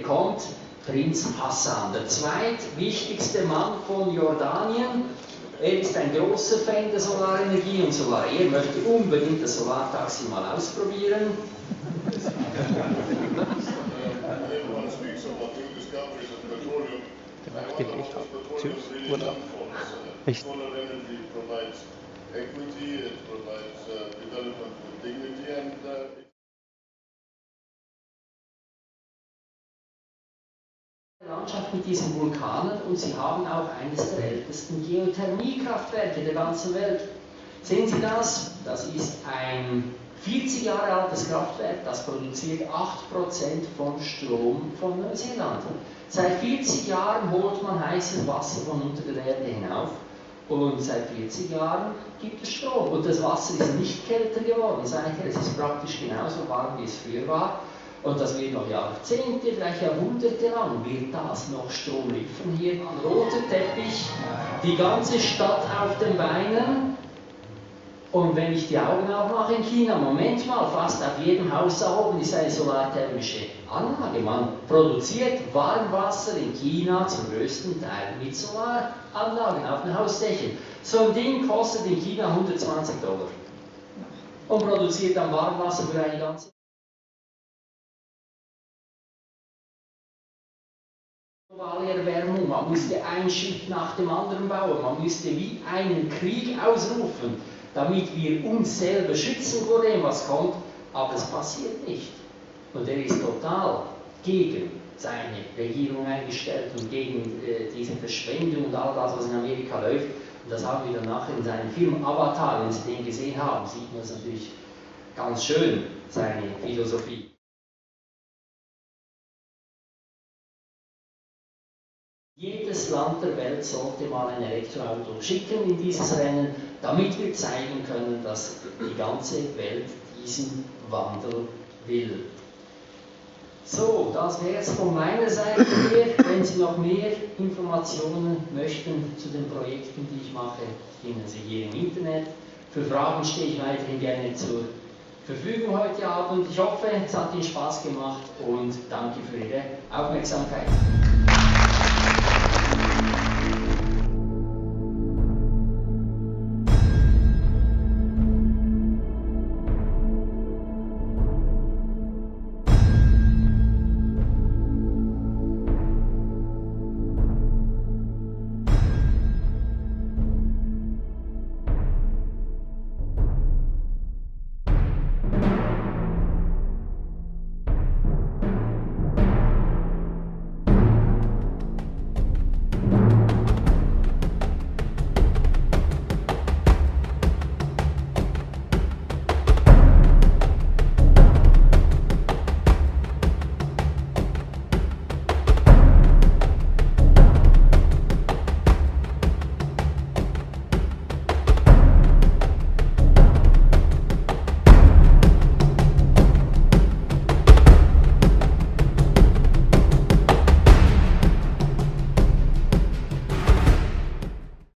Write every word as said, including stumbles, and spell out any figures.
bekommt Prinz Hassan, der zweitwichtigste Mann von Jordanien. Er ist ein großer Fan der Solarenergie und sogar er möchte unbedingt das Solartaxi mal ausprobieren. Echt? Landschaft mit diesen Vulkanen und sie haben auch eines der ältesten Geothermiekraftwerke der ganzen Welt. Sehen Sie das? Das ist ein vierzig Jahre altes Kraftwerk, das produziert acht Prozent vom Strom von Neuseeland. Seit vierzig Jahren holt man heißes Wasser von unter der Erde hinauf und seit vierzig Jahren gibt es Strom. Und das Wasser ist nicht kälter geworden, seither. Es ist praktisch genauso warm, wie es früher war. Und das wird noch Jahrzehnte, vielleicht Jahrhunderte lang, wird das noch Strom liefern. Hier ein roter Teppich, die ganze Stadt auf den Beinen. Und wenn ich die Augen aufmache in China, Moment mal, fast auf jedem Haus da oben ist eine solarthermische Anlage. Man produziert Warmwasser in China zum größten Teil mit Solaranlagen auf den Hausdächern. So ein Ding kostet in China hundertzwanzig Dollar und produziert dann Warmwasser für eine ganze globale Erwärmung. Man musste ein Schiff nach dem anderen bauen, man musste wie einen Krieg ausrufen, damit wir uns selber schützen vor dem, was kommt, aber es passiert nicht. Und er ist total gegen seine Regierung eingestellt und gegen äh, diese Verschwendung und all das, was in Amerika läuft. Und das haben wir dann nachher in seinem Film Avatar, wenn Sie den gesehen haben, sieht man es natürlich ganz schön, seine Philosophie. Jedes Land der Welt sollte mal ein Elektroauto schicken in dieses Rennen, damit wir zeigen können, dass die ganze Welt diesen Wandel will. So, das wäre es von meiner Seite her. Wenn Sie noch mehr Informationen möchten zu den Projekten, die ich mache, finden Sie hier im Internet. Für Fragen stehe ich weiterhin gerne zur Verfügung heute Abend. Ich hoffe, es hat Ihnen Spaß gemacht und danke für Ihre Aufmerksamkeit.